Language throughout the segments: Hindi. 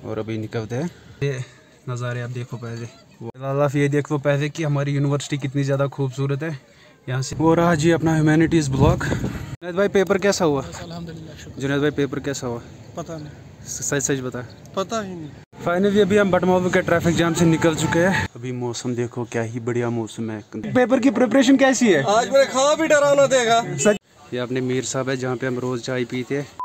और अभी निकलते हैं। ये नज़ारे आप देखो पहले, फिलहाल ये देख लो पहले कि हमारी यूनिवर्सिटी कितनी ज़्यादा खूबसूरत है यहाँ से। वो रहा जी अपना ह्यूमैनिटीज़ ब्लॉक। जुनैद भाई पेपर कैसा हुआ? अल्हम्दुलिल्लाह। जुनैद भाई पेपर कैसा हुआ? पता नहीं, सच सच बता। पता ही नहीं। फाइनली अभी हम बटमॉल के ट्रैफिक जाम से निकल चुके हैं। अभी मौसम देखो क्या ही बढ़िया मौसम है। पेपर की प्रिपरेशन कैसी है? आज मेरे खा भी डरावना देगा सच। ये अपने मीर साहब है जहाँ पे हम रोज चाय पीते हैं।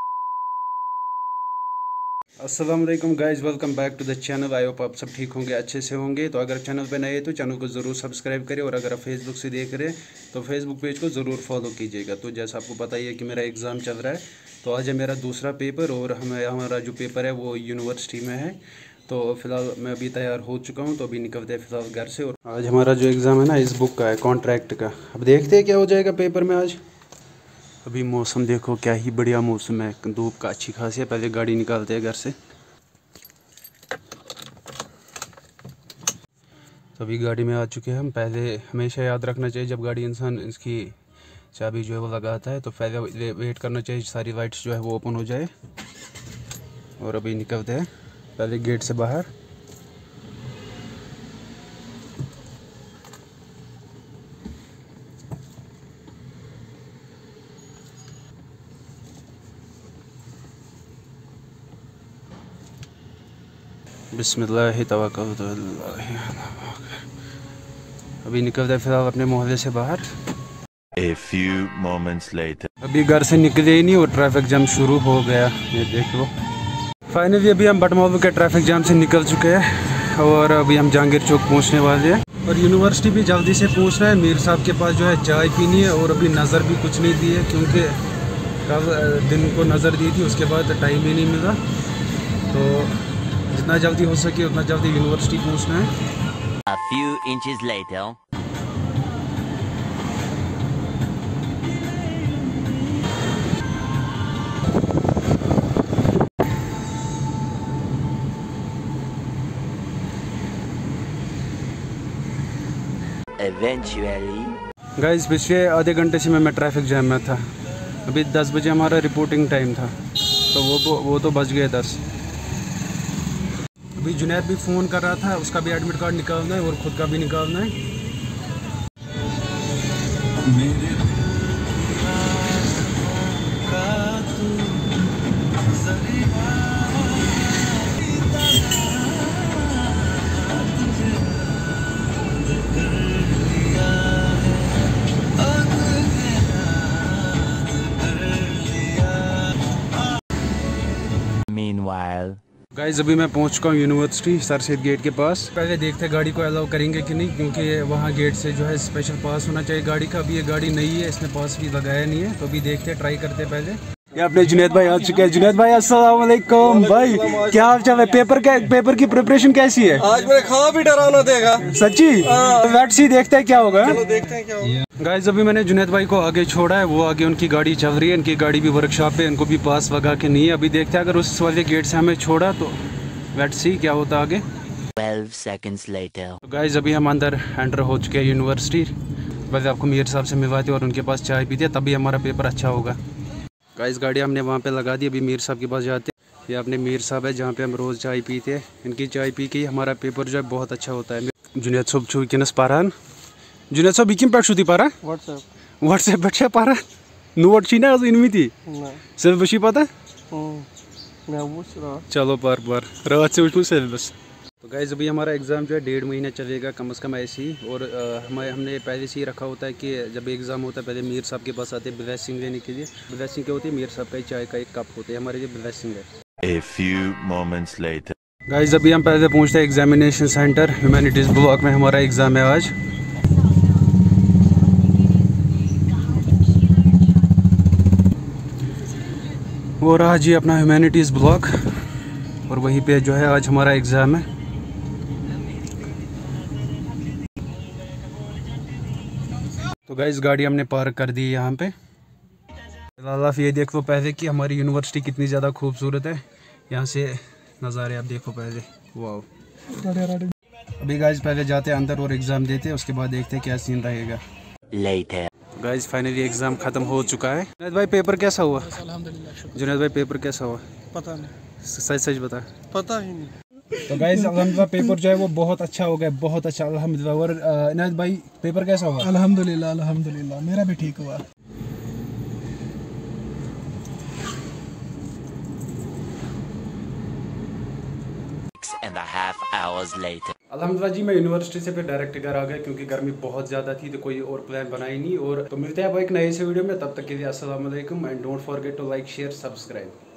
अस्सलाम वालेकुम guys, welcome back to the channel. I hope आप सब ठीक होंगे, अच्छे से होंगे। तो अगर चैनल पे नए हैं तो चैनल को ज़रूर सब्सक्राइब करें, और अगर आप फेसबुक से देख रहे हैं तो फेसबुक पेज को ज़रूर फॉलो कीजिएगा। तो जैसा आपको पता ही है कि मेरा एग्ज़ाम चल रहा है, तो आज है मेरा दूसरा पेपर, और हमारा जो पेपर है वो यूनिवर्सिटी में है। तो फिलहाल मैं अभी तैयार हो चुका हूँ, तो अभी निकलते हैं फिलहाल घर से। और आज हमारा जो एग्ज़ाम है ना इस बुक का है, कॉन्ट्रैक्ट का। अब देखते हैं क्या हो जाएगा पेपर में आज। अभी मौसम देखो क्या ही बढ़िया मौसम है, धूप का अच्छी खासी है। पहले गाड़ी निकालते हैं घर से। तो अभी गाड़ी में आ चुके हैं हम। पहले हमेशा याद रखना चाहिए जब गाड़ी इंसान इसकी चाबी जो है वो लगाता है, तो पहले वेट करना चाहिए सारी लाइट्स जो है वो ओपन हो जाए। और अभी निकलते हैं पहले गेट से बाहर। बिस्मिल्लाह तवक्कलतु अल्लाह। अभी निकलते हैं फिलहाल अपने मोहल्ले से बाहर। A few moments later. अभी घर से निकले ही नहीं और ट्रैफिक जाम शुरू हो गया, ये देख लो। फाइनली अभी हम बटमॉल के ट्रैफिक जाम से निकल चुके हैं, और अभी हम जहांगीर चौक पहुंचने वाले हैं। और यूनिवर्सिटी भी जल्दी से पहुंचना है। मीर साहब के पास जो है चाय पीनी है, और अभी नज़र भी कुछ नहीं दी है, क्योंकि कल दिन को नज़र दी थी, उसके बाद टाइम ही नहीं मिला। तो जितना जल्दी हो सके उतना जल्दी यूनिवर्सिटी पहुँचना है। A few inches later. Eventually. Guys पिछले आधे घंटे से मैं ट्रैफिक जैम में था। अभी 10 बजे हमारा रिपोर्टिंग टाइम था, तो वो तो बज गए 10। अभी जुनैद भी फ़ोन कर रहा था, उसका भी एडमिट कार्ड निकालना है और ख़ुद का भी निकालना है। Meanwhile. गाइस अभी मैं पहुंच चुका हूँ यूनिवर्सिटी सर सैयद गेट के पास। पहले देखते हैं गाड़ी को अलाउ करेंगे कि नहीं, क्योंकि वहाँ गेट से जो है स्पेशल पास होना चाहिए गाड़ी का। अभी ये गाड़ी नई है, इसने पास भी लगाया नहीं है, तो अभी देखते हैं, ट्राई करते हैं पहले। ये अपने जुनैद भाई आ चुके हैं। जुनैद भाई अस्सलाम वालेकुम भाई, क्या हाल चाल है? पेपर की प्रिपरेशन कैसी है? आज मेरे खा भी डरावना देगा सच्ची? लेट्स सी, देखते हैं क्या होगा। चलो देखते हैं क्या होगा। गाइस अभी मैंने जुनैद भाई को आगे छोड़ा है, वो आगे उनकी गाड़ी चल रही है, इनकी गाड़ी भी वर्कशॉप पे, इनको भी पास लगा के नहीं है। अभी देखते हैं, अगर उस वाले गेट से हमें छोड़ा तो लेट्स सी क्या होता आगे। 12 seconds later. तो गाइस अभी हम अंदर एंटर हो चुके हैं यूनिवर्सिटी। बस आपको मीर साहब से मिलवाते और उनके पास चाय पीते, तभी हमारा पेपर अच्छा होगा। गाइस गाड़ी हमने वहाँ पे लगा दी, अभी मीर साहब के पास जाते हैं। ये अपने मीर साहब है जहाँ पे हम रोज़ चाय पीते हैं। इनकी चाय पी के हमारा पेपर जो है बहुत अच्छा होता है। जुनैद साहब छू किनस पारान। जुनैद साहब यम पे छुती पारा? व्हाट्सएप पे पारा नोट छी ना इनमें थी सिलेबस पता? चलो पर रात से उठूँ सिलेबस। तो गाइस अभी हमारा एग्ज़ाम जो है 1.5 महीना चलेगा कम से कम ऐसे ही। और हमने पहले से ही रखा होता है कि जब एग्ज़ाम होता है पहले मीर साहब के पास आते हैं ब्लेसिंग लेने के लिए। ब्लेसिंग क्या होती है? मीर साहब का चाय का एक कप होता है, हमारे लिए ब्लेसिंग है। A few moments later. Guys अभी हम पहले पहुँचते हैं एग्जामिनेशन सेंटर। ह्यूमैनिटीज़ ब्लॉक में हमारा एग्ज़ाम है आज। वो रहा जी अपना ह्यूमैनिटीज़ ब्लॉक, और वहीं पे जो है आज हमारा एग्ज़ाम है। तो गाइस गाड़ी हमने पार्क कर दी यहाँ पे। फिलहाल ये देख लो पहले कि हमारी यूनिवर्सिटी कितनी ज़्यादा खूबसूरत है। यहाँ से नज़ारे आप देखो पहले, वाह। अभी गाइस पहले जाते हैं अंदर और एग्ज़ाम देते हैं, उसके बाद देखते हैं क्या सीन रहेगा। Later. गाइस फाइनली एग्ज़ाम ख़त्म हो चुका है। जुनैद भाई पेपर कैसा हुआ? अल्हम्दुलिल्लाह। जुनैद भाई पेपर कैसा हुआ? पता नहीं। सच सच बता। पता ही नहीं। तो गाइस अल्हम्दुलिल्लाह पेपर जो है वो बहुत अच्छा हो गया, बहुत अच्छा अल्हम्दुलिल्लाह। और इनायत भाई पेपर कैसा हुआ? अल्हम्दुलिल्लाह अल्हम्दुलिल्लाह मेरा भी ठीक हुआ। And a half hours later. अल्हम्दुलिल्लाह जी मैं यूनिवर्सिटी से फिर डायरेक्ट घर आ गया क्योंकि गर्मी बहुत ज़्यादा थी, तो कोई और प्लान बना ही नहीं। और तो मिलते हैं अब एक नए से वीडियो में, तब तक के लिए अस्सलाम वालेकुम and don't forget to like share subscribe.